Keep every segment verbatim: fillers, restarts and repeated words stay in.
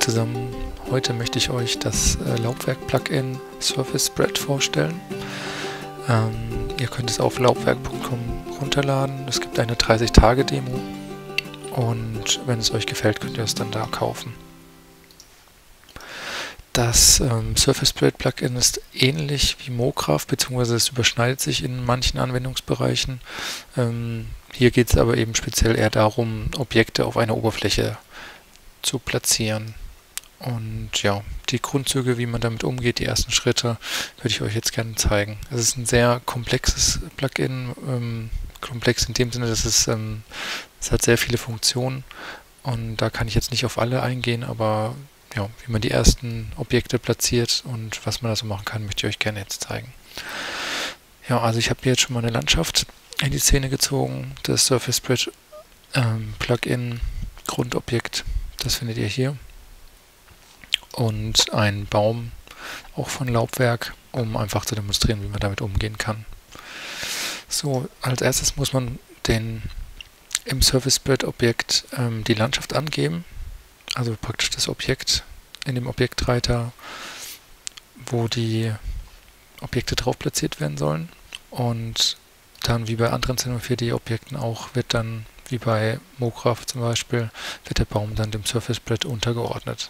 zusammen, heute möchte ich euch das äh, Laubwerk-Plugin Surface Spread vorstellen. Ähm, ihr könnt es auf laubwerk punkt com runterladen. Es gibt eine dreißig Tage Demo und wenn es euch gefällt, könnt ihr es dann da kaufen. Das ähm, Surface Spread Plugin ist ähnlich wie MoGraph, beziehungsweise es überschneidet sich in manchen Anwendungsbereichen. Ähm, hier geht es aber eben speziell eher darum, Objekte auf einer Oberfläche zu platzieren. Und ja, die Grundzüge, wie man damit umgeht, die ersten Schritte, würde ich euch jetzt gerne zeigen. Es ist ein sehr komplexes Plugin, ähm, komplex in dem Sinne, dass es, ähm, es hat sehr viele Funktionen und da kann ich jetzt nicht auf alle eingehen, aber ja, wie man die ersten Objekte platziert und was man da so machen kann, möchte ich euch gerne jetzt zeigen. Ja, also ich habe hier jetzt schon mal eine Landschaft in die Szene gezogen, das Surface Spread ähm, Plugin Grundobjekt, das findet ihr hier. Und ein Baum, auch von Laubwerk, um einfach zu demonstrieren, wie man damit umgehen kann. So, als erstes muss man den im Surface Spread Objekt ähm, die Landschaft angeben, also praktisch das Objekt in dem Objektreiter, wo die Objekte drauf platziert werden sollen. Und dann, wie bei anderen Cinema vier D Objekten auch, wird dann, wie bei MoGraph zum Beispiel, wird der Baum dann dem Surface Spread untergeordnet.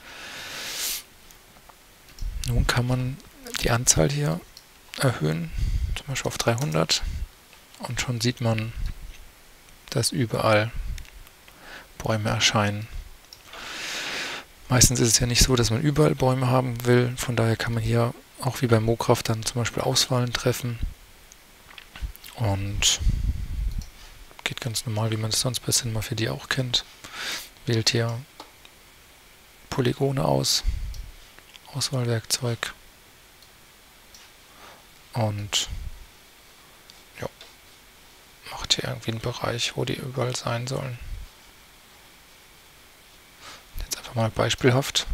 Nun kann man die Anzahl hier erhöhen, zum Beispiel auf dreihundert, und schon sieht man, dass überall Bäume erscheinen. Meistens ist es ja nicht so, dass man überall Bäume haben will, von daher kann man hier auch wie bei MoGraph dann zum Beispiel Auswahlen treffen und geht ganz normal, wie man es sonst bei Cinema vier D auch kennt. Wählt hier Polygone aus, Auswahlwerkzeug und ja, macht hier irgendwie einen Bereich, wo die überall sein sollen. Jetzt einfach mal beispielhaft.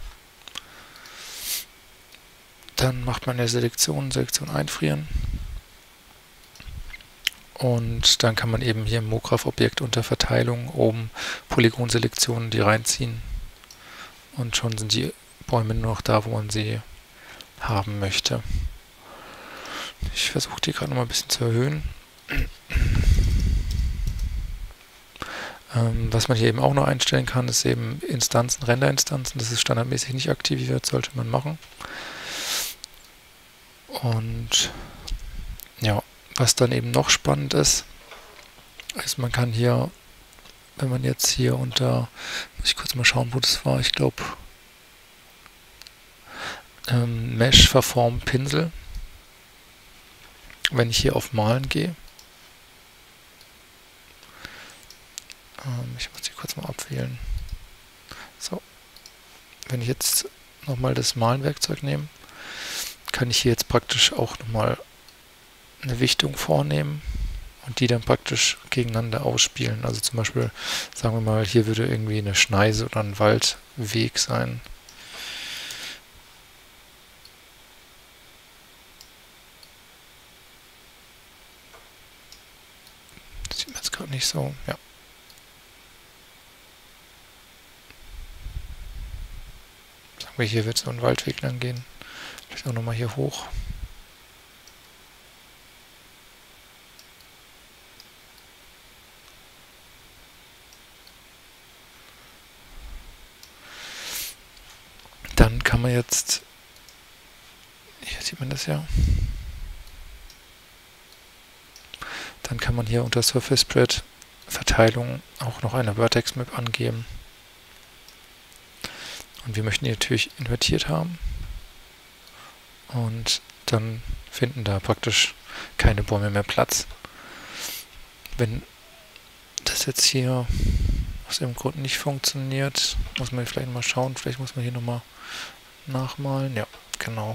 Dann macht man eine Selektion, Selektion einfrieren. Und dann kann man eben hier im MoGraph-Objekt unter Verteilung oben Polygonselektionen die reinziehen. Und schon sind die Bäume nur noch da, wo man sie haben möchte. Ich versuche die gerade noch mal ein bisschen zu erhöhen. Ähm, was man hier eben auch noch einstellen kann, ist eben Instanzen, Renderinstanzen. Das ist standardmäßig nicht aktiviert, sollte man machen. Und ja, was dann eben noch spannend ist, ist, man kann hier, wenn man jetzt hier unter, muss ich kurz mal schauen, wo das war, ich glaube, ähm, Mesh verformen Pinsel. Wenn ich hier auf Malen gehe, ähm, ich muss die kurz mal abwählen. So, wenn ich jetzt nochmal das Malen-Werkzeug nehme, kann ich hier jetzt praktisch auch nochmal eine Wichtung vornehmen und die dann praktisch gegeneinander ausspielen. Also zum Beispiel, sagen wir mal, hier würde irgendwie eine Schneise oder ein Waldweg sein. Das sieht man jetzt gerade nicht so, ja. Sagen wir, hier wird so ein Waldweg lang gehen. Vielleicht auch nochmal hier hoch. Dann kann man jetzt, hier sieht man das ja, dann kann man hier unter Surface Spread Verteilung auch noch eine Vertex Map angeben. Und wir möchten die natürlich invertiert haben. Und dann finden da praktisch keine Bäume mehr Platz. Wenn das jetzt hier aus dem Grund nicht funktioniert, muss man vielleicht mal schauen, vielleicht muss man hier nochmal nachmalen. Ja, genau.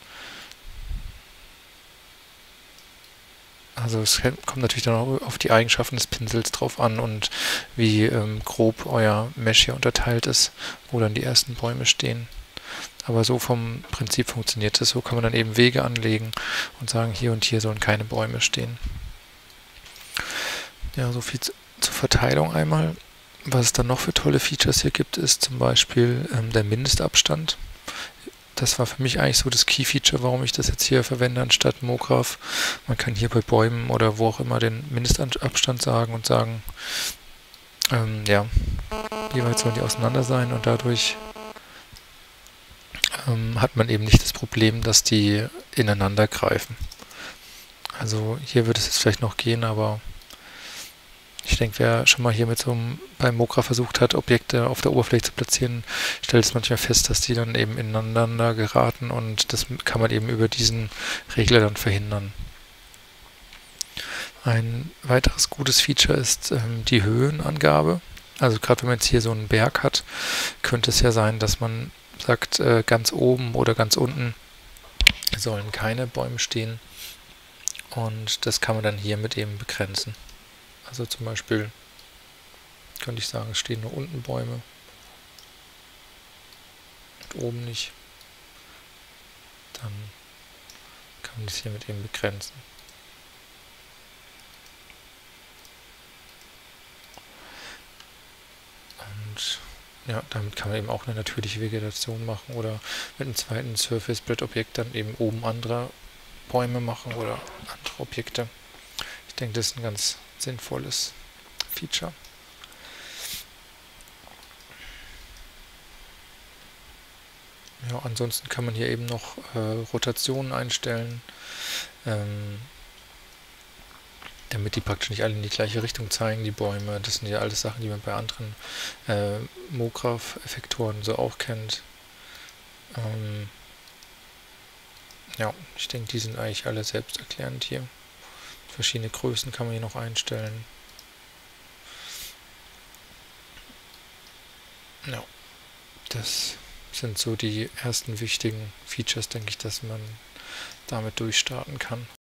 Also es kommt natürlich dann auch auf die Eigenschaften des Pinsels drauf an und wie ähm, grob euer Mesh hier unterteilt ist, wo dann die ersten Bäume stehen. Aber so vom Prinzip funktioniert es. So kann man dann eben Wege anlegen und sagen, hier und hier sollen keine Bäume stehen. Ja, so viel zur Verteilung einmal. Was es dann noch für tolle Features hier gibt, ist zum Beispiel ähm, der Mindestabstand. Das war für mich eigentlich so das Key-Feature, warum ich das jetzt hier verwende anstatt MoGraph. Man kann hier bei Bäumen oder wo auch immer den Mindestabstand sagen und sagen, ähm, ja, wie weit sollen die auseinander sein, und dadurch ähm, hat man eben nicht das Problem, dass die ineinander greifen. Also hier würde es jetzt vielleicht noch gehen, aber ich denke, wer schon mal hier mit so einem beim MoGraph versucht hat, Objekte auf der Oberfläche zu platzieren, stellt es manchmal fest, dass die dann eben ineinander geraten, und das kann man eben über diesen Regler dann verhindern. Ein weiteres gutes Feature ist ähm, die Höhenangabe. Also gerade wenn man jetzt hier so einen Berg hat, könnte es ja sein, dass man sagt, äh, ganz oben oder ganz unten sollen keine Bäume stehen, und das kann man dann hiermit eben begrenzen. Also zum Beispiel könnte ich sagen, es stehen nur unten Bäume und oben nicht. Dann kann man das hiermit eben begrenzen. Und ja, damit kann man eben auch eine natürliche Vegetation machen oder mit einem zweiten Surface Spread Objekt dann eben oben andere Bäume machen oder andere Objekte. Ich denke, das ist ein ganz sinnvolles Feature. Ja, ansonsten kann man hier eben noch äh, Rotationen einstellen, ähm, damit die praktisch nicht alle in die gleiche Richtung zeigen, die Bäume. Das sind ja alles Sachen, die man bei anderen äh, MoGraph-Effektoren so auch kennt. Ähm, ja, ich denke, die sind eigentlich alle selbsterklärend hier. Verschiedene Größen kann man hier noch einstellen. Ja, das sind so die ersten wichtigen Features, denke ich, dass man damit durchstarten kann.